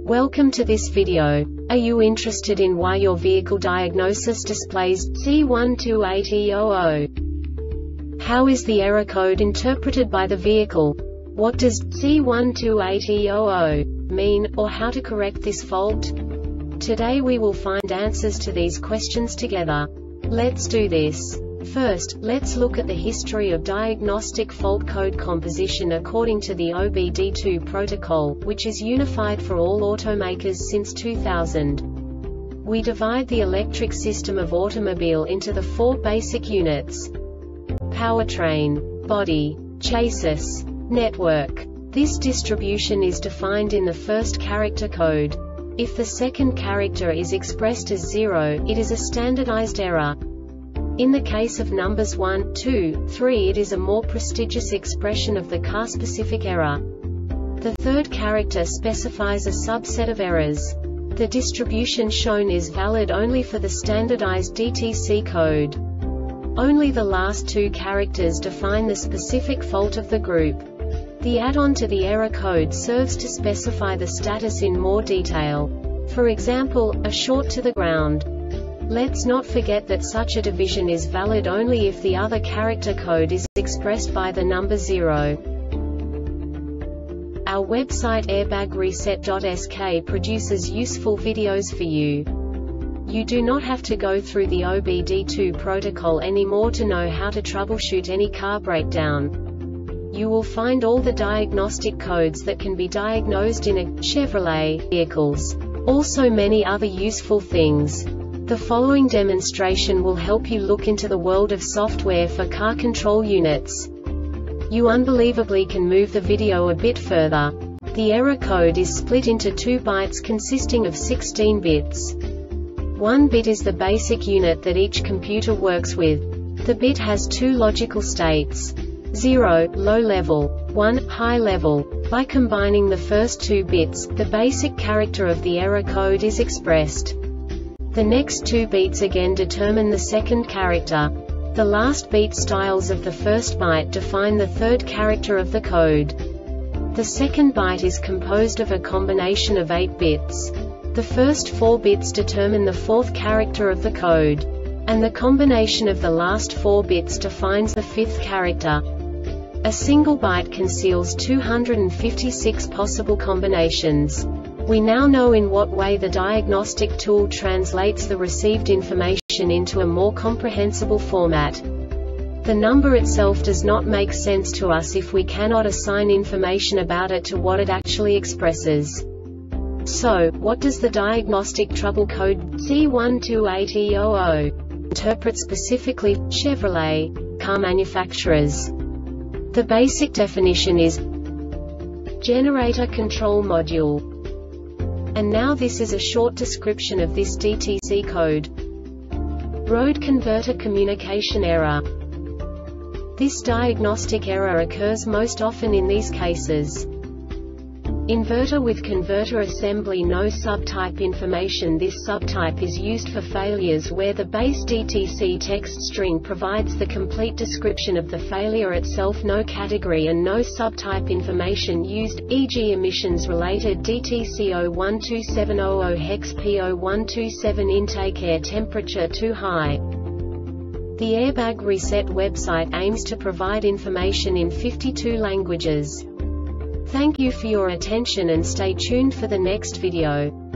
Welcome to this video. Are you interested in why your vehicle diagnosis displays C128E00? How is the error code interpreted by the vehicle? What does C128E00 mean, or how to correct this fault? Today we will find answers to these questions together. Let's do this. First, let's look at the history of diagnostic fault code composition according to the OBD2 protocol, which is unified for all automakers since 2000. We divide the electric system of automobile into the four basic units: powertrain, body, chassis, network. This distribution is defined in the first character code. If the second character is expressed as 0, it is a standardized error. In the case of numbers 1, 2, 3, it is a more prestigious expression of the car-specific error. The third character specifies a subset of errors. The distribution shown is valid only for the standardized DTC code. Only the last two characters define the specific fault of the group. The add-on to the error code serves to specify the status in more detail. For example, a short to the ground. Let's not forget that such a division is valid only if the other character code is expressed by the number 0. Our website airbagreset.sk produces useful videos for you. You do not have to go through the OBD2 protocol anymore to know how to troubleshoot any car breakdown. You will find all the diagnostic codes that can be diagnosed in a Chevrolet vehicles. Also many other useful things. The following demonstration will help you look into the world of software for car control units. You unbelievably can move the video a bit further. The error code is split into 2 bytes consisting of 16 bits. 1 bit is the basic unit that each computer works with. The bit has 2 logical states: 0, low level, 1, high level. By combining the first 2 bits, the basic character of the error code is expressed. The next 2 beats again determine the second character. The last beat styles of the first byte define the third character of the code. The second byte is composed of a combination of 8 bits. The first 4 bits determine the fourth character of the code. And the combination of the last 4 bits defines the fifth character. A single byte conceals 256 possible combinations. We now know in what way the diagnostic tool translates the received information into a more comprehensible format. The number itself does not make sense to us if we cannot assign information about it to what it actually expresses. So, what does the diagnostic trouble code C128E00 interpret specifically for Chevrolet car manufacturers? The basic definition is generator control module. And now this is a short description of this DTC code. Road converter communication error. This diagnostic error occurs most often in these cases: inverter with converter assembly no subtype information. This subtype is used for failures where the base DTC text string provides the complete description of the failure itself, no category and no subtype information used, e.g. emissions related DTC 012700 hex P0127 intake air temperature too high. The Airbag Reset website aims to provide information in 52 languages. Thank you for your attention and stay tuned for the next video.